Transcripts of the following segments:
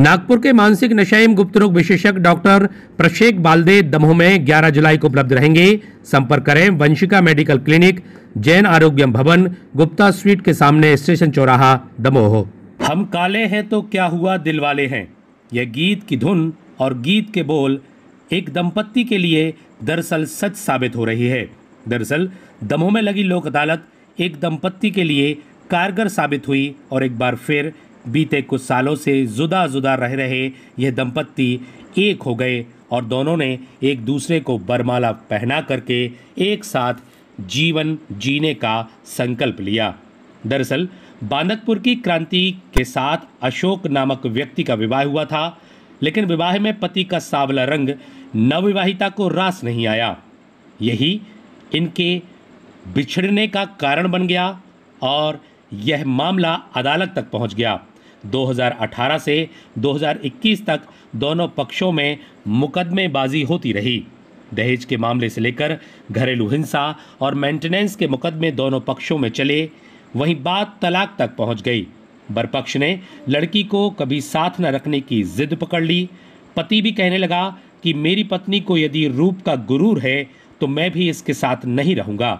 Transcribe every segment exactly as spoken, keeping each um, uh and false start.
नागपुर के मानसिक नशा एवं गुप्त रोग विशेषज्ञ डॉक्टर प्रशेक बालदे दमोह में ग्यारह जुलाई को उपलब्ध रहेंगे। संपर्क करें Vanshika medical clinic, Jain Arogyam Bhavan, Gupta sweet के सामने, स्टेशन चौराहा, दमोह। हम काले हैं तो क्या हुआ दिल वाले हैं, यह गीत की धुन और गीत के बोल एक दंपत्ति के लिए दरअसल सच साबित हो रही है। दरअसल दमोह में लगी लोक अदालत एक दंपत्ति के लिए कारगर साबित हुई और एक बार फिर बीते कुछ सालों से जुदा जुदा रह रहे यह दंपत्ति एक हो गए और दोनों ने एक दूसरे को बरमाला पहना करके एक साथ जीवन जीने का संकल्प लिया। दरअसल बांदकपुर की क्रांति के साथ अशोक नामक व्यक्ति का विवाह हुआ था, लेकिन विवाह में पति का सांवला रंग नवविवाहिता को रास नहीं आया। यही इनके बिछड़ने का कारण बन गया और यह मामला अदालत तक पहुंच गया। दो हज़ार अठारह से दो हज़ार इक्कीस तक दोनों पक्षों में मुकदमेबाजी होती रही। दहेज के मामले से लेकर घरेलू हिंसा और मेंटेनेंस के मुकदमे दोनों पक्षों में चले। वहीं बात तलाक तक पहुंच गई। बरपक्ष ने लड़की को कभी साथ न रखने की जिद पकड़ ली। पति भी कहने लगा कि मेरी पत्नी को यदि रूप का गुरूर है तो मैं भी इसके साथ नहीं रहूंगा।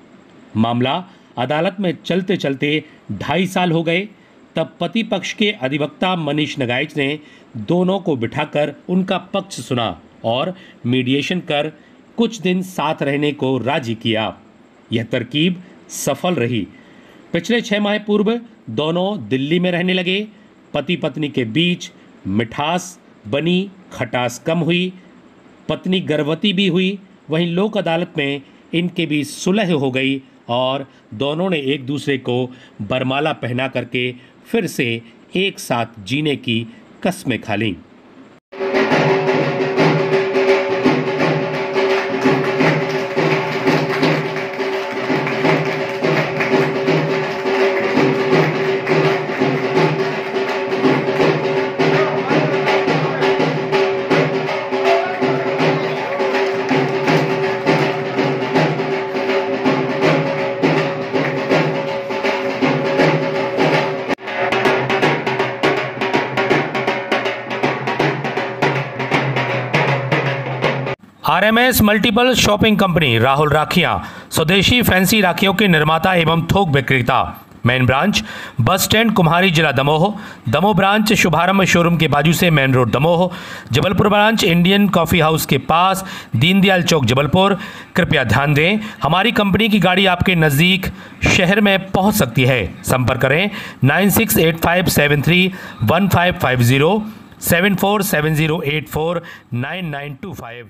मामला अदालत में चलते चलते ढाई साल हो गए। तब पति पक्ष के अधिवक्ता मनीष नगाइच ने दोनों को बिठाकर उनका पक्ष सुना और मीडिएशन कर कुछ दिन साथ रहने को राजी किया। यह तरकीब सफल रही। पिछले छह माह पूर्व दोनों दिल्ली में रहने लगे। पति पत्नी के बीच मिठास बनी, खटास कम हुई, पत्नी गर्भवती भी हुई। वहीं लोक अदालत में इनके बीच सुलह हो गई और दोनों ने एक दूसरे को बरमाला पहना करके फिर से एक साथ जीने की कस्में खा लीं। R M S multiple shopping company Rahul राखियां स्वदेशी फैंसी राखियों के निर्माता एवं थोक विक्रेता। Main branch bus stand Kumhari, जिला दमोह। दमोह ब्रांच शुभारंभ शोरूम के बाजू से main road Damoh. Jabalpur branch Indian coffee house के पास, दीनदयाल चौक, जबलपुर। कृपया ध्यान दें, हमारी कंपनी की गाड़ी आपके नज़दीक शहर में पहुंच सकती है। संपर्क करें nine six eight five seven three one five five zero, seven four seven zero eight four nine nine two five.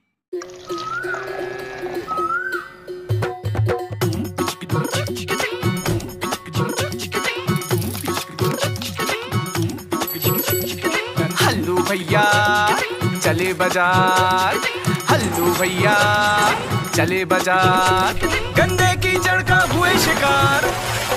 Hallu भैया चले बाजार, हल्लू भैया चले बाजार, गंदे की जड़ का हुए शिकार।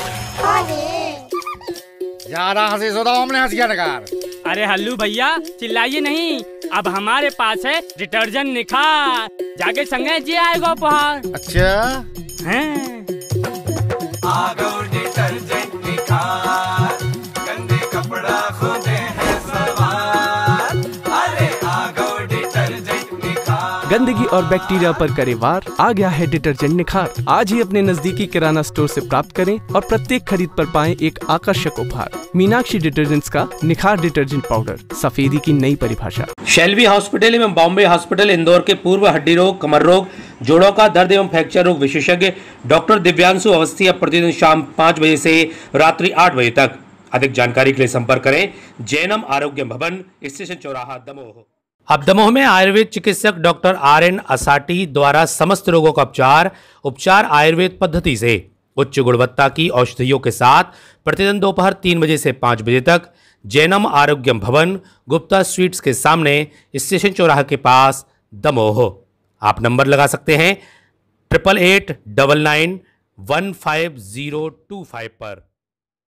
ज्यादा हंसी सुधा हमने हंस गया नकार। अरे हल्लू भैया चिल्लाइए नहीं, अब हमारे पास है डिटर्जेंट निखार, जाके संगे जी आएगा उपहार। अच्छा हैं? आ गो डिटर्जेंट निखार, गंदे कपड़ा खोदे हैं सवार। अरे आ गो डिटर्जेंट निखार, गंदगी और बैक्टीरिया पर करे वार। आ गया है डिटर्जेंट निखार। आज ही अपने नजदीकी किराना स्टोर से प्राप्त करें और प्रत्येक खरीद पर पाएं एक आकर्षक उपहार। मीनाक्षी डिटर्जेंट्स का निखार डिटर्जेंट पाउडर, सफेदी की नई परिभाषा। शेल्वी हॉस्पिटल एवं बॉम्बे हॉस्पिटल इंदौर के पूर्व हड्डी रोग, कमर रोग, जोड़ों का दर्द एवं फ्रैक्चर रोग विशेषज्ञ डॉक्टर दिव्यांशु अवस्थी अब प्रतिदिन शाम पाँच बजे से रात्रि आठ बजे तक। अधिक जानकारी के लिए संपर्क करें जैनम आरोग्य भवन, स्टेशन चौराहा, दमोह। अब दमोह में आयुर्वेद चिकित्सक डॉक्टर आर एन असाटी द्वारा समस्त रोगों का उपचार उपचार आयुर्वेद पद्धति से उच्च गुणवत्ता की औषधियों के साथ प्रतिदिन दोपहर तीन बजे से पाँच बजे तक। जैनम आरोग्यम भवन, गुप्ता स्वीट्स के सामने, स्टेशन चौराहा के पास, दमोह। आप नंबर लगा सकते हैं triple eight double nine one five zero two five पर।